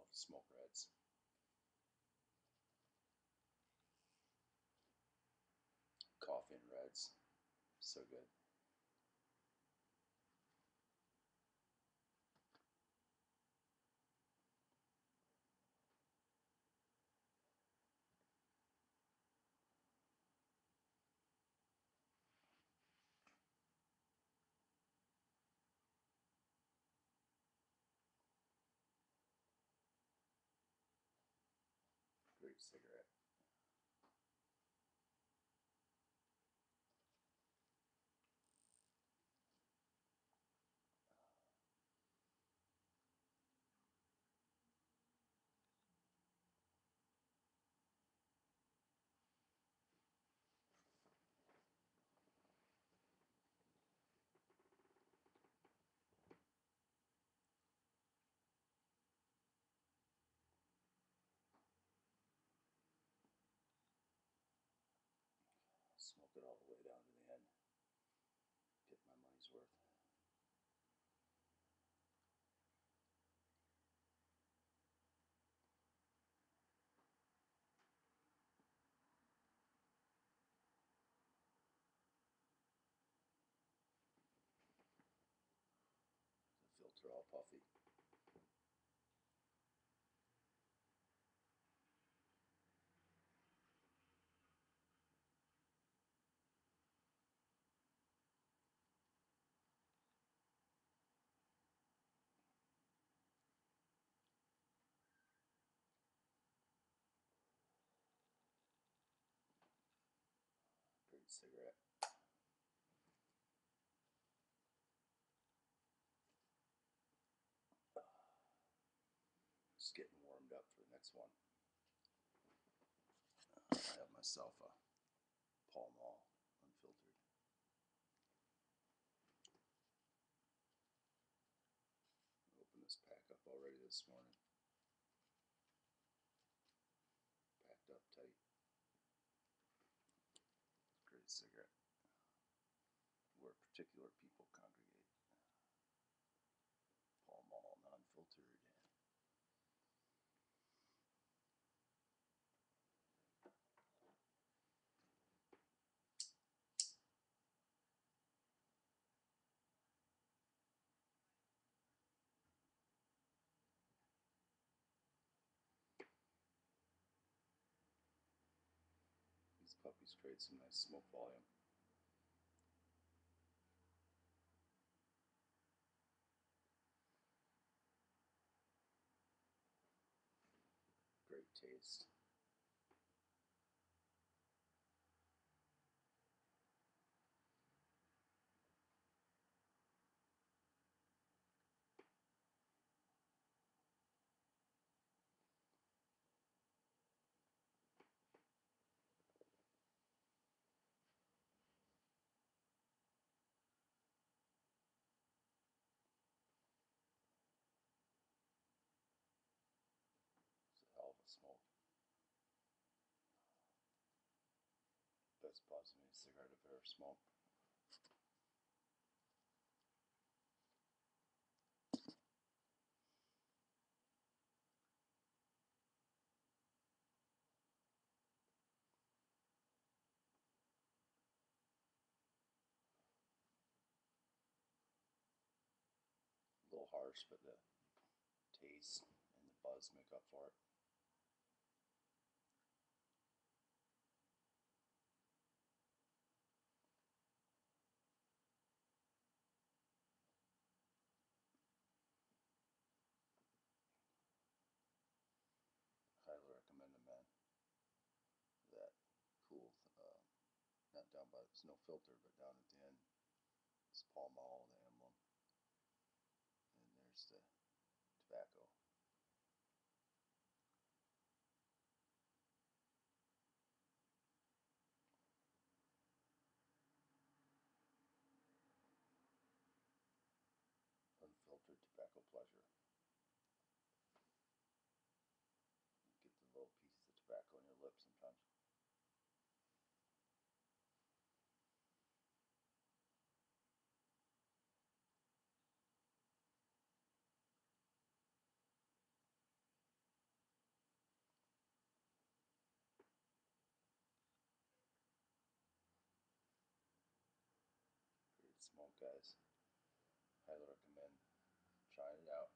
smoke reds. Coffee and reds. So good. Great cigarette. Smoke it all the way down to the end. Get my money's worth. The filter all puffy. Great cigarette. Just getting warmed up for the next one. I have myself a Pall Mall unfiltered. Open this pack up already this morning. Packed up tight. Great cigarette. Where particular people congregate. Pall Mall non-filtered. These puppies create some nice smoke volume. Great taste. It's a hell of a smoke. Best Bosnian cigarette I've ever smoked. A little harsh, but the taste and the buzz make up for it. Highly recommend them, man. That cool, not down by, there's no filter, but down at the end, it's Pall Mall, the emblem, and there's the tobacco. Unfiltered tobacco pleasure. You get the little pieces of tobacco on your lips sometimes. guys. Highly recommend trying it out.